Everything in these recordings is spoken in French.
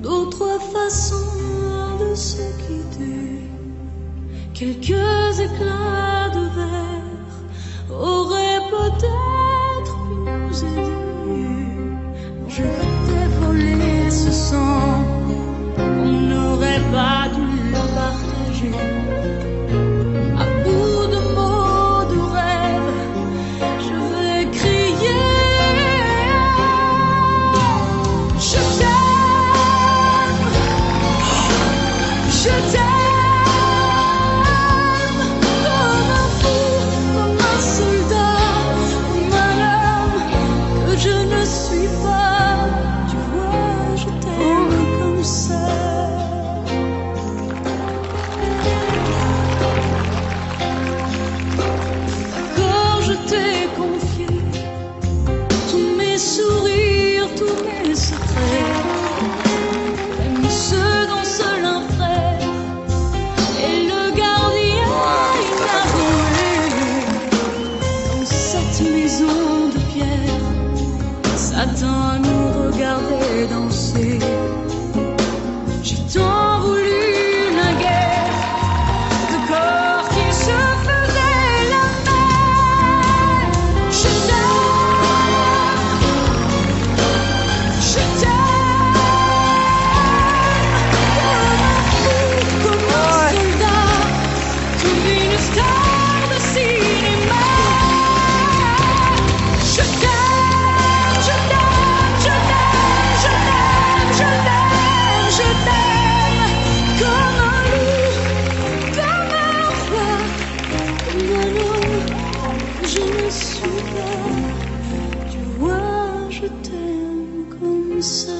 d'autres façons de se quitter. Quelques éclats de verre auraient peut-être pu nous aider. Je t'ai volé ce sang, on n'aurait pas dû le partager. À bout de mots, de rêves, je vais crier. Je t'aime, je t'aime, comme un fou, comme un soldat, comme un homme que je ne suis pas. Tu vois, je t'aime comme ça. D'accord, je t'ai confié tous mes sourires, tous mes secrets, même ceux dont seul un frère est le gardien inavoué. Dans cette maison de pierre, Satan nous regardait danser. J'ai tant voulu naguère de corps qui se faisaient la même. Je t'aime, je t'aime, comme un soldat, comme une star de cinéma. Je t'aime, je t'aime, je t'aime, je t'aime, je t'aime, je t'aime, comme un loup, comme un roi, comme un homme que je ne suis pas. Tu vois, je t'aime comme ça.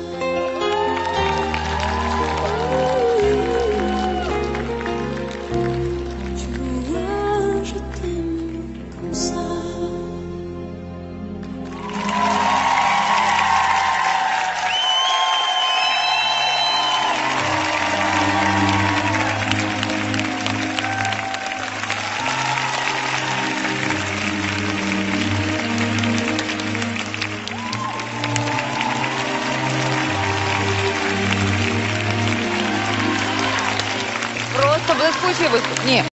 Tu vois, je t'aime comme ça. Просто блискучий виступ. Ні.